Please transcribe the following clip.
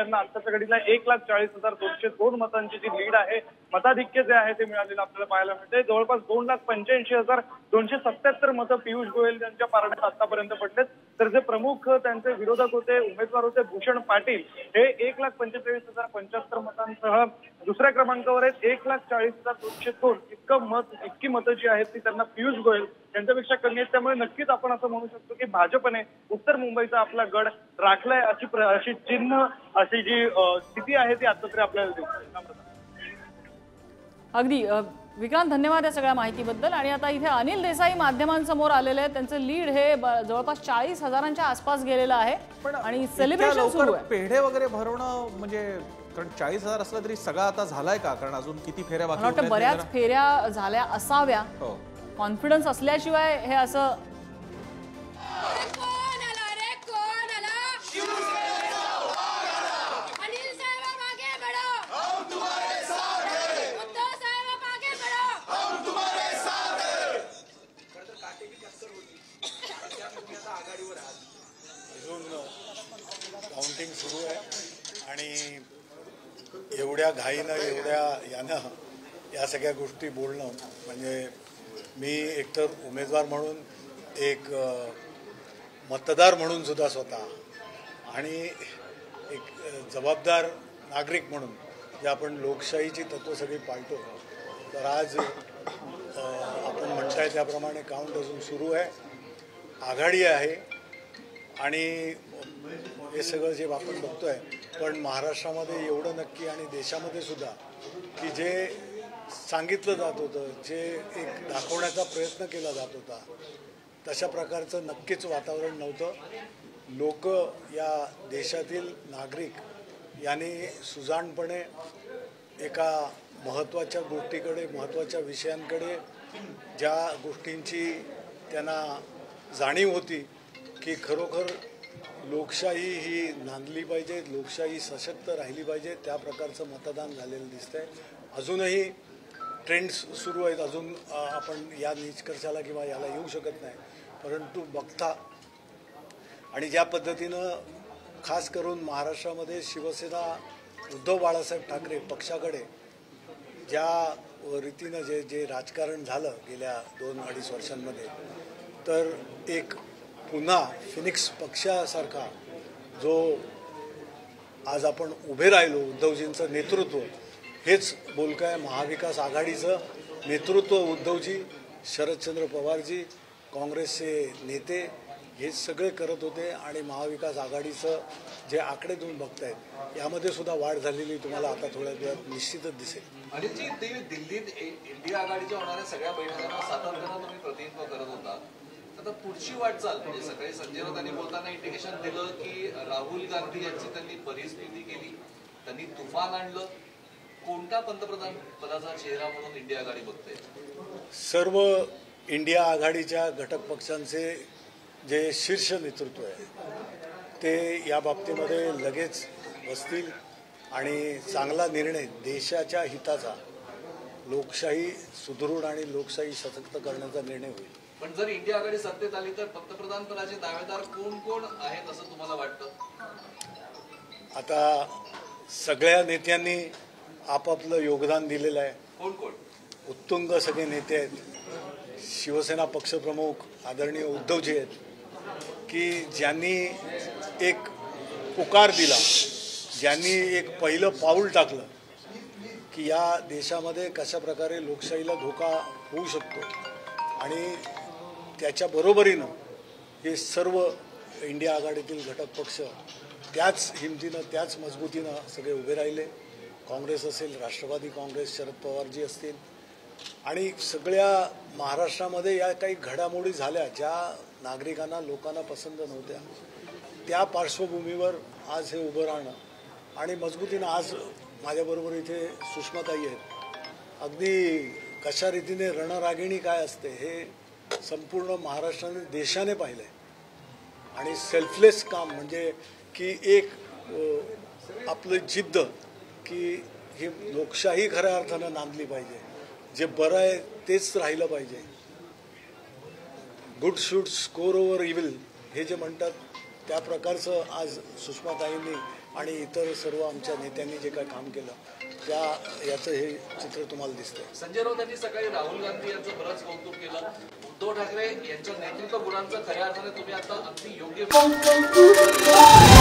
यांना आत्ताच्या घडीला 1,40,202 मतांची जी लीड आहे, मताधिक्य जे आहे ते मिळालेलं आपल्याला पाहायला मिळते। जवळपास 2,85,277 मतं पियुष गोयल यांच्या पारड्यात आतापर्यंत पडलेत। तर जे प्रमुख त्यांचे विरोधक होते, उमेदवार होते भूषण पाटील, हे 1,45,075 मतांसह दुसऱ्या क्रमांकावर आहेत। 1,40,202 इतकी मतं जी आहेत ती त्यांना पियुष गोयल यांच्यापेक्षा कमी आहेत। त्यामुळे नक्कीच आपण असं म्हणू शकतो की भाजपने उत्तर मुंबईचा आपला गड राखलाय, अशी चिन्ह अशी जी स्थिती आहे ती आता तरी आपल्याला दिसते। अगदी विक्रांत, धन्यवाद या सगळ्या माहितीबद्दल। आणि आता इथे अनिल देसाई माध्यमांसमोर आलेले आहेत। त्यांचं लीड हे जवळपास 40,000च्या आसपास गेलेलं आहे आणि सेलिब्रेशन सुरू आहे। पेढे वगैरे भरवणं म्हणजे, कारण 40,000 असलं तरी सगळं आता झालाय का? कारण अजून किती फेऱ्या बाकी आहेत? बऱ्याच फेऱ्या झाल्या असाव्या, कॉन्फिडन्स असल्याशिवाय हे असं काउंटिंग सुरू आहे आणि एवढ्या घाईनं एवढ्या यानं या सगळ्या गोष्टी बोलणं म्हणजे मी एकतर उमेदवार म्हणून, एक मतदार म्हणून सुद्धा स्वतः आणि एक जबाबदार नागरिक म्हणून जे आपण लोकशाहीची तत्त्व सगळी पाळतो, तर आज आपण म्हणताय त्याप्रमाणे काउंट अजून सुरू आहे, आघाडी आहे आणि हे सगळं जे आपण बघतोय। पण महाराष्ट्रामध्ये एवढं नक्की आणि देशामध्ये सुद्धा की जे सांगितलं जात होतं, जे एक दाखवण्याचा प्रयत्न केला जात होता, तशा प्रकारचं नक्कीच वातावरण नव्हतं। लोक या देशातील नागरिक यांनी सुजाणपणे एका महत्त्वाच्या गोष्टीकडे, महत्त्वाच्या विषयांकडे, ज्या गोष्टींची त्यांना जाणीव होती की खरोखर लोकशाही ही नांदली पाहिजे, लोकशाही सशक्त राहिली पाहिजे, त्या प्रकारचं मतदान झालेलं दिसतंय। अजूनही ट्रेंड्स सुरू आहेत, अजून आपण या निष्कर्षाला किंवा याला येऊ शकत नाही, परंतु बघता आणि ज्या पद्धतीनं खास करून महाराष्ट्रामध्ये शिवसेना उद्धव बाळासाहेब ठाकरे पक्षाकडे ज्या रीतीनं जे राजकारण झालं गेल्या 2-2.5 वर्षांमध्ये, तर एक पुन्हा फिनिक्स पक्षासारखा जो आज आपण उभे राहिलो, उद्धवजींचं नेतृत्व हेच बोलकं आहे। महाविकास आघाडीचं नेतृत्व उद्धवजी, शरदचंद्र पवारजी, काँग्रेसचे नेते हे सगळे करत होते आणि महाविकास आघाडीचं जे आकडे तुम्ही बघतायत यामध्ये सुद्धा वाढ झालेली तुम्हाला आता थोड्या वेळात निश्चितच दिसेल। अनिलजी, दिल्लीत इंडिया आघाडीच्या होणाऱ्या सगळ्या बैठकांना सातत्यानं तुम्ही प्रतिनिधित्व करत होता, आता पुढची वाटचाल म्हणजे सकाळी संजय राऊतांनी बोलताना इंडिकेशन दिलं की राहुल गांधी यांची त्यांनी परिस्थिती केली, त्यांनी तुफान आणलं, कोणता पंतप्रधान पदाचा चेहरा म्हणून इंडिया आघाडी बघते? सर्व इंडिया आघाडीच्या घटक पक्षांचे जे शीर्ष नेतृत्व आहे ते या बाबतीमध्ये लगेच बसतील आणि चांगला निर्णय देशाच्या हिताचा, लोकशाही सुदृढ आणि लोकशाही सशक्त करण्याचा निर्णय होईल। पण जर इंडिया आघाडी सत्तेत आली तर पंतप्रधान पदाचे दावेदार कोण कोण आहेत असं तुम्हाला वाटतं? आता सगळ्या नेत्यांनी आपापलं योगदान दिलेलं आहे। कोण कोण? उत्तुंग सगळे नेते आहेत। शिवसेना पक्षप्रमुख आदरणीय उद्धवजी आहेत की ज्यांनी एक पुकार दिला, ज्यांनी एक पहिलं पाऊल टाकलं की या देशामध्ये कशा प्रकारे लोकशाहीला धोका होऊ शकतो आणि त्याच्या बरोबरीनं हे सर्व इंडिया आघाडीतील घटक पक्ष त्याच हिमतीनं, त्याच मजबूतीनं सगळे उभे राहिले। काँग्रेस असेल, राष्ट्रवादी काँग्रेस, शरद पवारजी असतील आणि सगळ्या महाराष्ट्रामध्ये या काही घडामोडी झाल्या ज्या नागरिकांना, लोकांना पसंत नव्हत्या, त्या पार्श्वभूमीवर आज हे उभं राहणं आणि मजबूतीनं आज माझ्याबरोबर इथे सुषमाताई आहेत। अगदी कशा रीतीने रणरागिणी काय असते हे संपूर्ण महाराष्ट्राने, देशाने पाहिलंय आणि सेल्फलेस काम म्हणजे की एक आपलं जिद्द की ही लोकशाही खऱ्या अर्थानं नांदली पाहिजे, जे बरं आहे तेच राहिलं पाहिजे, good should score over evil हे जे म्हणतात त्या प्रकारचं आज सुषमाताईंनी आणि इतर सर्व आमच्या नेत्यांनी जे काय काम केलं याचं हे चित्र तुम्हाला दिसतंय. संजय राऊत यांनी सकाळी राहुल गांधी यांचं बरंच कौतुक केलं. उद्धव ठाकरे यांच्या नेतृत्व गुणांचं खऱ्या अर्थाने तुम्ही आता अगदी योग्य